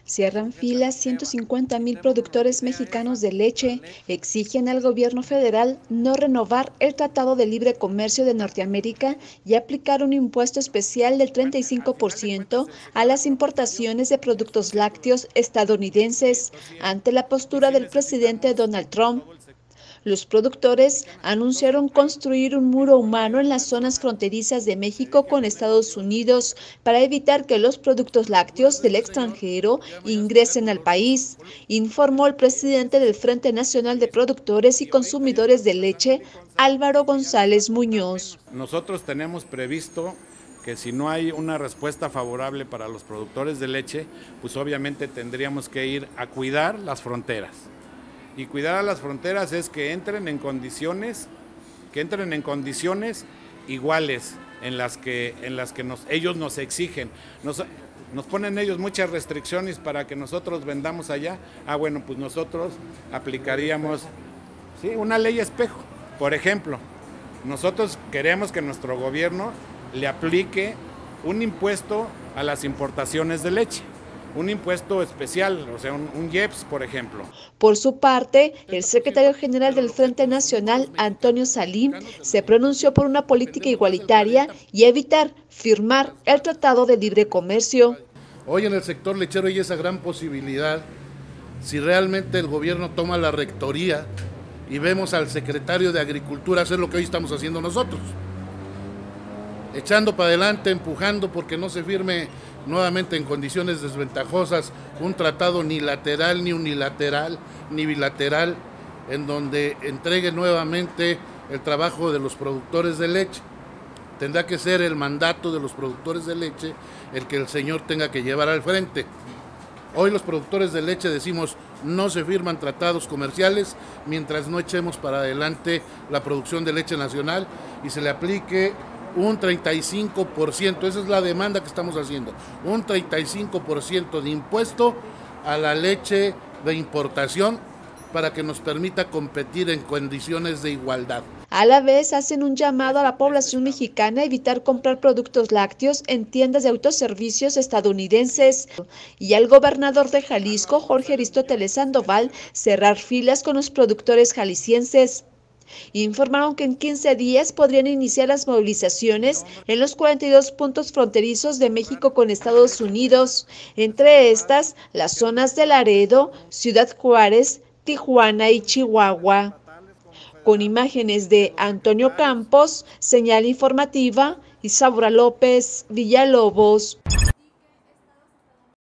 Cierran filas 150,000 productores mexicanos de leche. Exigen al gobierno federal no renovar el Tratado de Libre Comercio de Norteamérica y aplicar un impuesto especial del 35% a las importaciones de productos lácteos estadounidenses, ante la postura del presidente Donald Trump. Los productores anunciaron construir un muro humano en las zonas fronterizas de México con Estados Unidos para evitar que los productos lácteos del extranjero ingresen al país, informó el presidente del Frente Nacional de Productores y Consumidores de Leche, Álvaro González Muñoz. Nosotros tenemos previsto que si no hay una respuesta favorable para los productores de leche, pues obviamente tendríamos que ir a cuidar las fronteras. Y cuidar a las fronteras es que entren en condiciones iguales en las que ellos nos exigen. Nos ponen ellos muchas restricciones para que nosotros vendamos allá. Bueno, pues nosotros aplicaríamos una ley espejo. Por ejemplo, nosotros queremos que nuestro gobierno le aplique un impuesto a las importaciones de leche. Un impuesto especial, o sea, un IEPS, por ejemplo. Por su parte, el secretario general del Frente Nacional, Antonio Salim, se pronunció por una política igualitaria y evitar firmar el Tratado de Libre Comercio. Hoy en el sector lechero hay esa gran posibilidad, si realmente el gobierno toma la rectoría y vemos al secretario de Agricultura hacer lo que hoy estamos haciendo nosotros. Echando para adelante, empujando porque no se firme nuevamente en condiciones desventajosas un tratado ni lateral, ni unilateral, ni bilateral, en donde entregue nuevamente el trabajo de los productores de leche. Tendrá que ser el mandato de los productores de leche el que el señor tenga que llevar al frente. Hoy los productores de leche decimos no se firman tratados comerciales mientras no echemos para adelante la producción de leche nacional y se le aplique un 35%, esa es la demanda que estamos haciendo, un 35% de impuesto a la leche de importación para que nos permita competir en condiciones de igualdad. A la vez hacen un llamado a la población mexicana a evitar comprar productos lácteos en tiendas de autoservicios estadounidenses y al gobernador de Jalisco, Jorge Aristóteles Sandoval, cerrar filas con los productores jaliscienses. Informaron que en 15 días podrían iniciar las movilizaciones en los 42 puntos fronterizos de México con Estados Unidos, entre estas las zonas de Laredo, Ciudad Juárez, Tijuana y Chihuahua. Con imágenes de Antonio Campos, señal informativa, Isaura López, Villalobos.